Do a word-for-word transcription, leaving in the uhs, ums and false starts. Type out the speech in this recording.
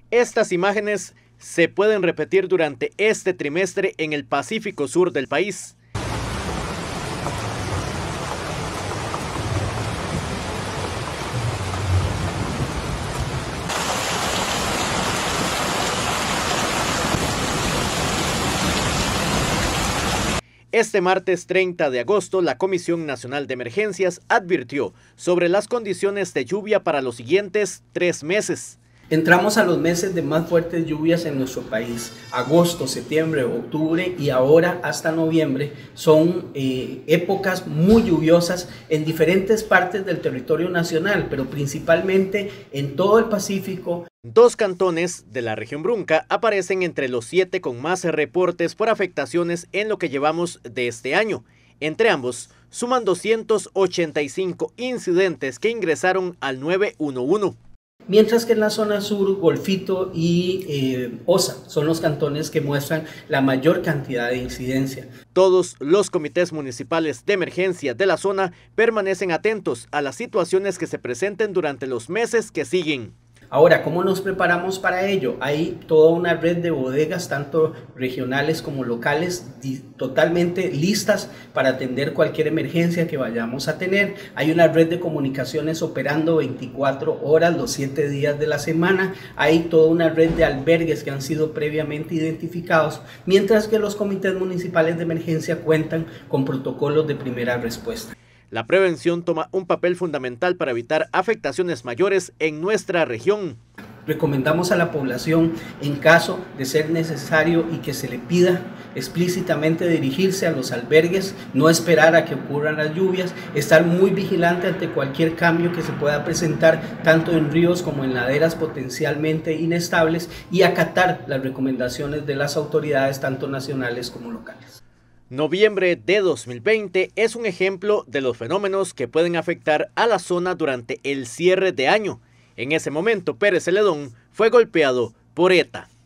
Estas imágenes se pueden repetir durante este trimestre en el Pacífico Sur del país. Este martes treinta de agosto, la Comisión Nacional de Emergencias advirtió sobre las condiciones de lluvia para los siguientes tres meses. Entramos a los meses de más fuertes lluvias en nuestro país. Agosto, septiembre, octubre y ahora hasta noviembre son eh, épocas muy lluviosas en diferentes partes del territorio nacional, pero principalmente en todo el Pacífico. Dos cantones de la región Brunca aparecen entre los siete con más reportes por afectaciones en lo que llevamos de este año. Entre ambos, suman doscientos ochenta y cinco incidentes que ingresaron al nueve uno uno. Mientras que en la zona sur, Golfito y eh, Osa son los cantones que muestran la mayor cantidad de incidencia. Todos los comités municipales de emergencia de la zona permanecen atentos a las situaciones que se presenten durante los meses que siguen. Ahora, ¿cómo nos preparamos para ello? Hay toda una red de bodegas, tanto regionales como locales, totalmente listas para atender cualquier emergencia que vayamos a tener. Hay una red de comunicaciones operando veinticuatro horas, los siete días de la semana. Hay toda una red de albergues que han sido previamente identificados, mientras que los comités municipales de emergencia cuentan con protocolos de primera respuesta. La prevención toma un papel fundamental para evitar afectaciones mayores en nuestra región. Recomendamos a la población, en caso de ser necesario y que se le pida explícitamente, dirigirse a los albergues, no esperar a que ocurran las lluvias, estar muy vigilante ante cualquier cambio que se pueda presentar, tanto en ríos como en laderas potencialmente inestables, y acatar las recomendaciones de las autoridades, tanto nacionales como locales. Noviembre de dos mil veinte es un ejemplo de los fenómenos que pueden afectar a la zona durante el cierre de año. En ese momento, Pérez Celedón fue golpeado por ETA.